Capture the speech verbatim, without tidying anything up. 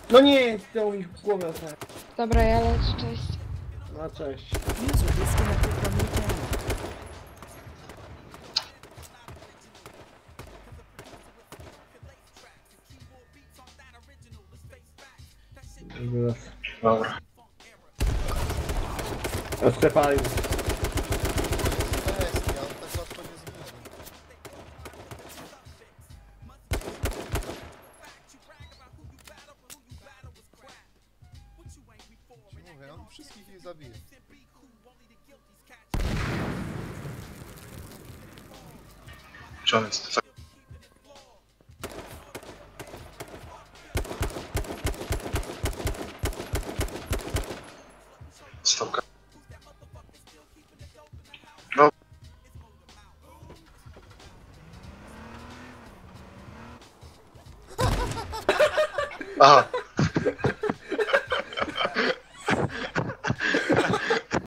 No nie, chciał mi w głowę tak. Dobra, ja lecę, cześć. No cześć. User disconnected from your channel. Dobra. Rozklepali. Weź, ja tak łatwo nie zburzę. Ci mówię, on wszystkich ich zabije. Czy on jest Stopka. No. Aha.